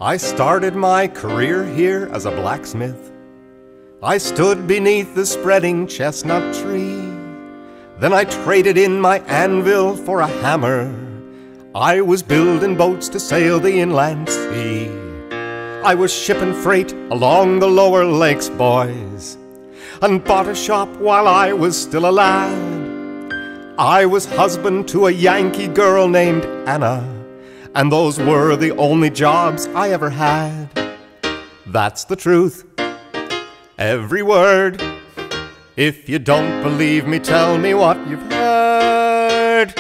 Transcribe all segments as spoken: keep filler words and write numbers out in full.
I started my career here as a blacksmith. I stood beneath the spreading chestnut tree. Then I traded in my anvil for a hammer. I was building boats to sail the inland sea. I was shipping freight along the lower lakes, boys, and bought a shop while I was still a lad. I was husband to a Yankee girl named Anna, and those were the only jobs I ever had. That's the truth, every word. If you don't believe me, tell me what you've heard.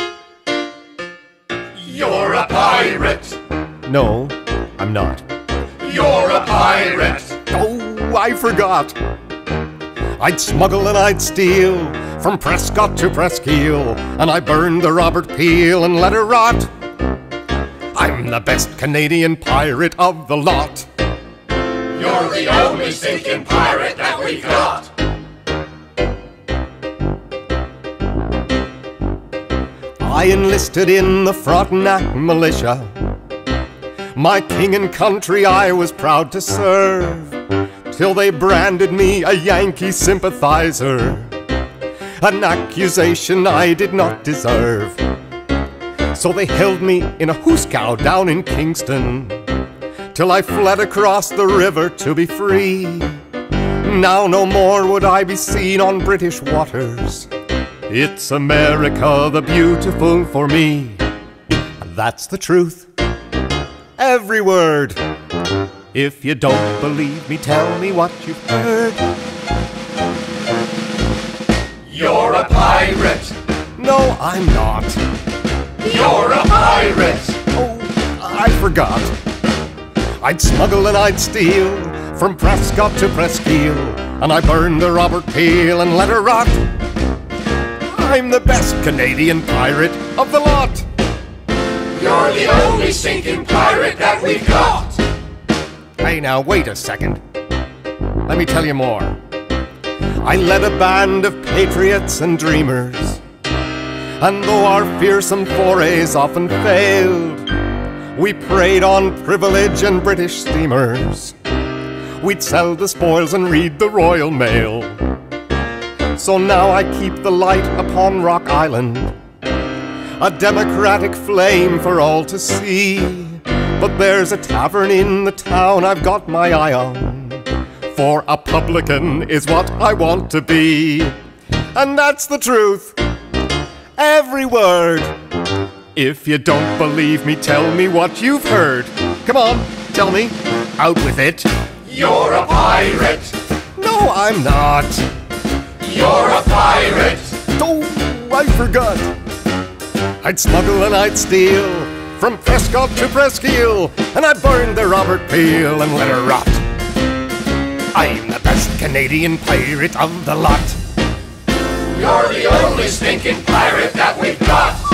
You're a pirate. No, I'm not. You're a pirate. Oh, I forgot. I'd smuggle and I'd steal from Prescott to Presqu'île, and I burned the Robert Peel and let her rot. I'm the best Canadian pirate of the lot. You're the only stinking pirate that we got. I enlisted in the Frontenac militia. My king and country I was proud to serve, till they branded me a Yankee sympathizer, an accusation I did not deserve. So they held me in a hoosecow down in Kingston, till I fled across the river to be free. Now no more would I be seen on British waters. It's America the beautiful for me. That's the truth, every word. If you don't believe me, tell me what you've heard. You're a pirate. No, I'm not. You're a pirate. Oh, I forgot. I'd smuggle and I'd steal from Prescott to Presqu'île, and I burned the Robert Peel and let her rot. I'm the best Canadian pirate of the lot. You're the only stinking pirate that we've got. Hey, now wait a second. Let me tell you more. I led a band of patriots and dreamers, and though our fearsome forays often failed, we preyed on privilege and British steamers. We'd sell the spoils and read the Royal Mail. So now I keep the light upon Rock Island, a democratic flame for all to see. But there's a tavern in the town I've got my eye on, for a publican is what I want to be. And that's the truth, every word. If you don't believe me, tell me what you've heard. Come on, tell me, out with it. You're a pirate. No, I'm not. You're a pirate. Oh, I forgot. I'd smuggle and I'd steal from Prescott to Presqu'île, and I burned the Robert Peel and let her rot. I'm the best Canadian pirate of the lot. You're the only stinking pirate that we've got.